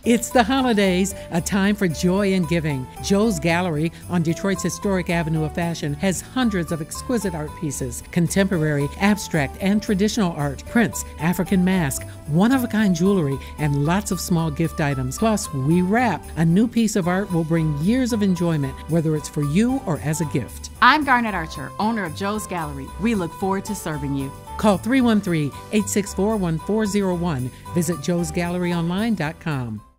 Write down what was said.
It's the holidays, a time for joy and giving. Joe's Gallery on Detroit's historic Avenue of Fashion has hundreds of exquisite art pieces, contemporary, abstract, and traditional art, prints, African mask, one-of-a-kind jewelry, and lots of small gift items. Plus, we wrap. A new piece of art will bring years of enjoyment, whether it's for you or as a gift. I'm Garnet Archer, owner of Joe's Gallery. We look forward to serving you. Call 313-864-1401. Visit joesgalleryonline.com.